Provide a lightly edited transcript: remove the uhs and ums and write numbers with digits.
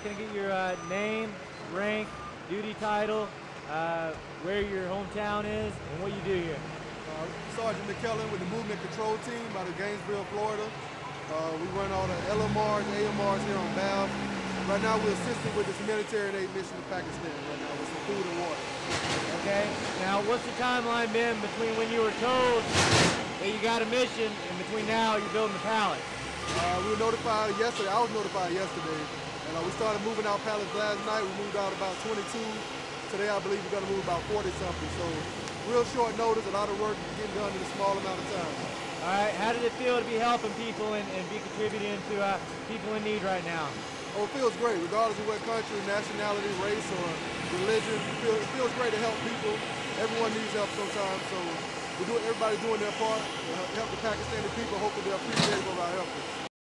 Can I get your name, rank, duty title, where your hometown is, and what you do here? Sergeant McKellen with the Movement Control Team out of Gainesville, Florida. We run all the LMRs, AMRs here on BAV. Right now we're assisting with this humanitarian aid mission to Pakistan right now with some food and water. Okay, now what's the timeline been between when you were told that you got a mission and between now you're building the pallets? We were notified yesterday, I was notified yesterday, and we started moving out pallets last night. We moved out about 22. Today I believe we're going to move about 40 something. So real short notice, a lot of work getting done in a small amount of time. All right, how did it feel to be helping people and be contributing to people in need right now? Oh, it feels great, regardless of what country, nationality, race, or religion. It feels great to help people. Everyone needs help sometimes, so everybody's doing their part to help the Pakistani people. Hopefully they're appreciative of our efforts.